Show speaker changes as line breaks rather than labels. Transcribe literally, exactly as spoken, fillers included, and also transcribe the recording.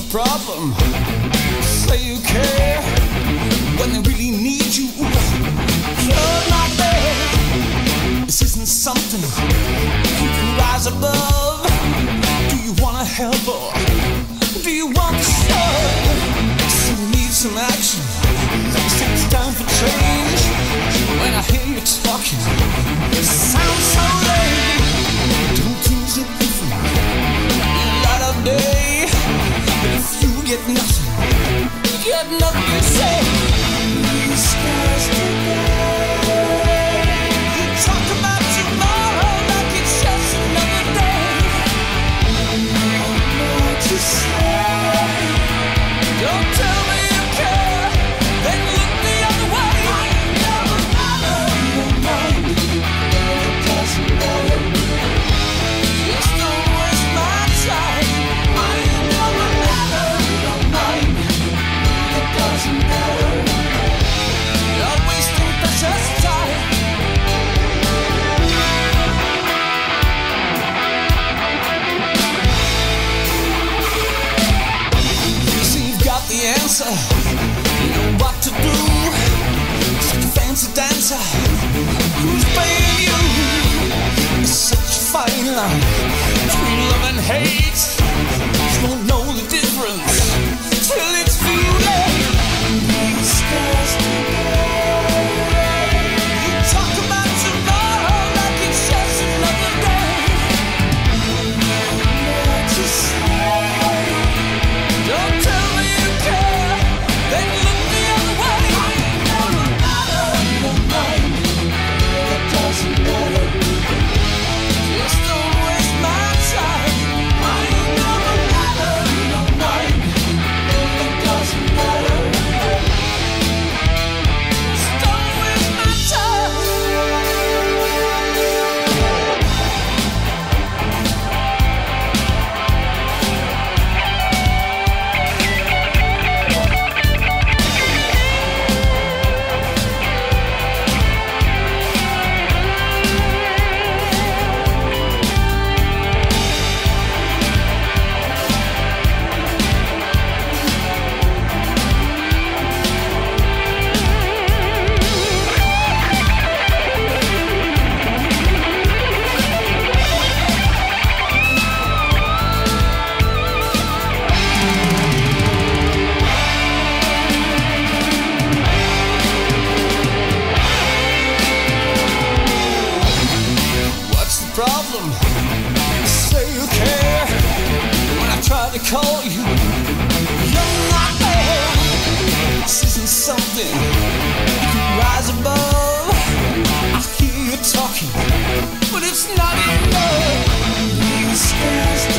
problem? Say you care when they really need you. You're not there. This isn't something you can rise above. Do you wanna help or do you want to shove? So we need some action. It's time for change. When I hear you talking, it sounds so lame. Don't things look different? Light of day. But if you get nothing, you get nothing to say. These skies today. You talk about tomorrow like it's just another day. No more to say. Don't tell me you care, then look the other way. I never matter, you don't mind. It doesn't matter. Just don't waste my time. I never matter, you don't mind. It doesn't matter. You're wasting precious time. You see you've got the answer. You know what to do. Such a fancy dancer. Who's paying you? It's such a fine line between love and hate. You won't know the difference till it's too late. These skies today. You talk about tomorrow like it's just another day. No more to say. Don't tell me you care, then look the other way. I never matter, you don't mind. It doesn't matter. Just don't waste my time. I never matter, you don't mind. It doesn't matter. Just don't waste my time. What's the problem? Say you care. When I try to call you, you're not there. This isn't something you can rise above. I hear you talking, but it's not enough. These skies